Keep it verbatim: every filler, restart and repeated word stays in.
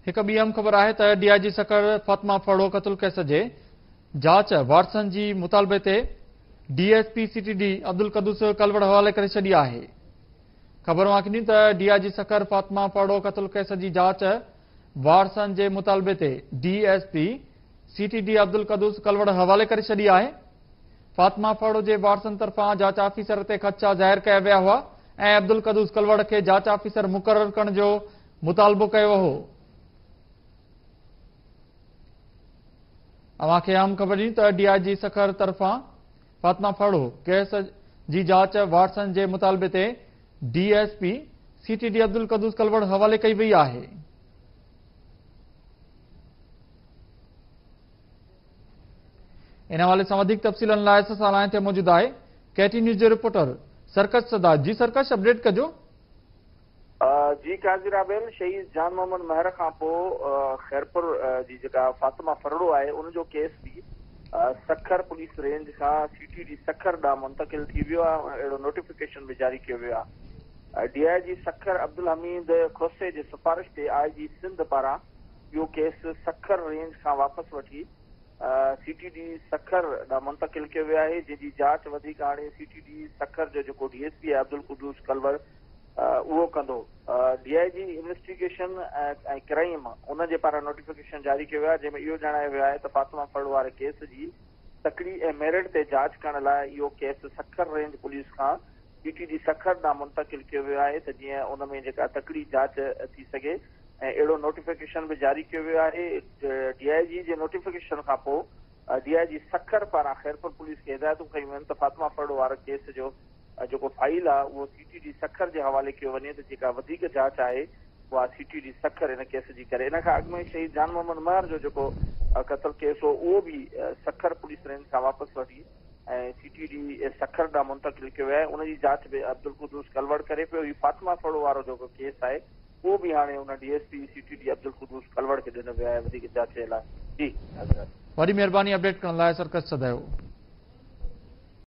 एक ॿी अहम ख़बर है तो डीआईजी सकर फातिमा फड़ो क़त्ल केस जे जांच वाटसन जी मुतालबे ते डीएसपी सीटीडी अब्दुल कदूस कलवड़ हवाले करे छड़ी है। खबर मां तो डीआईजी सकर फातिमा फड़ो क़त्ल केस की जांच वाटसन के मुतालबे ते डीएसपी सीटीडी अब्दुल कदूस कलवड़ हवाले करे छड़ी है। फातिमा फड़ो के वाटसन तरफा जांच ऑफिसर ते खदशा जाहिर किया विया हुआ ऐं अब्दुल कदूस कलवड़ के जांच ऑफिसर मुकर्रर करण जो मुतालबो किया हो। अवां खे अहम ख़बर दी तो डीआईजी सखर तरफा फातिमा फड़ो केस की जांच वाटसन के मुतालबे ते डीएसपी सीटीडी अब्दुल कदूस कलवड़ हवाले कई वही है। इन हवाले से अधिक तफसीलन लाइ सां लाइन ते मौजूद है केटी न्यूज़ के रिपोर्टर सरकश सदा। जी सरकश, अपडेट कजो। जी काज़ी राबेल, शहीद जान मोहम्मद महर खां पोइ खैरपुर जी जेका फातिमा फरड़ो है उनजो केस भी सखर पुलिस रेंज का सीटीडी सखर ॾांहुं मुंतकिल थी वियो आहे। अहिड़ो नोटिफिकेशन भी जारी किया वियो आहे। डीआईजी सखर अब्दुल हमीद खोसे जे सिफारिश ते आईजी सिंध पारां इहो केस सखर रेंज का वापस वठी सीटीडी सखर ॾांहुं मुंतकिल किया वियो आहे, जंहिंजी जांच वधीक हाणे सीटीडी सखर जो जेको डीएसपी आहे अब्दुल कुदूस कलवर उहो कंदो। डीआईजी इन्वेस्टिगेशन ऐं क्राइम उन जे पारां नोटिफिकेशन जारी कयो वियो आहे, जंहिंमें इहो ॼाणायो वियो आहे त फातिमा फड़ो वारे केस जी तकड़ी ऐं मेरिट ते जांच करण लाइ इहो केस सखर रेंज पुलिस खां सीटीडी सखर ॾांहुं मुंतकिल कयो वियो आहे त जीअं उन में जेका तकड़ी जांच थी सघे ऐं अहिड़ो नोटिफिकेशन भी जारी कयो वियो आहे। डीआईजी जे नोटिफिकेशन खां पोइ डीआईजी सखर पारां खैरपुर पुलिस खे हिदायतूं कयूं आहिनि त फातिमा फड़ो वारे केस जो जो फाइल आहे उहो सीटीडी सखर के हवाले कयो वञे त जेका वधीक जांच आहे उहा सीटीडी सखर इन केस जी करे। इन खां अॻु में शहीद जान मोहम्मद महर जो जेको क़त्ल केस हो उहो भी सखर पुलिस रेंज खां वापसि वठी ऐं सीटीडी सखर ॾांहुं मुंतकिल कयो आहे। उनजी जांच भी अब्दुल कुदूस कलवड़ करे पियो। ही फातिमा फड़ो वारो जेको केस आहे उहो भी हाणे उन डीएसपी सीटीडी अब्दुल कुदूस कलवड़ के ॾिनो वियो आहे वधीक जांच जे लाइ। जी वॾी महिरबानी अपडेट करण लाइ सरकश सदायो।